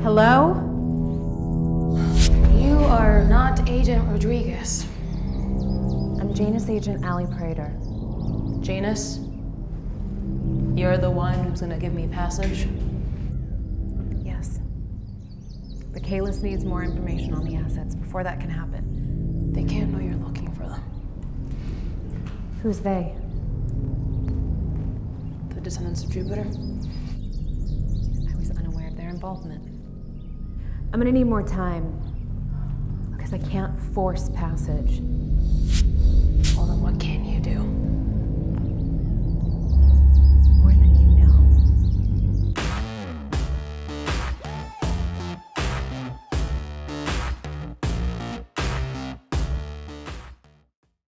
Hello? You are not Agent Rodriguez. I'm Janus Agent Prader. Janus? You're the one who's gonna give me passage? Yes. But Kalis needs more information on the assets before that can happen. They can't know you're looking for them. Who's they? The descendants of Jupiter? I was unaware of their involvement. I'm gonna need more time, because I can't force passage.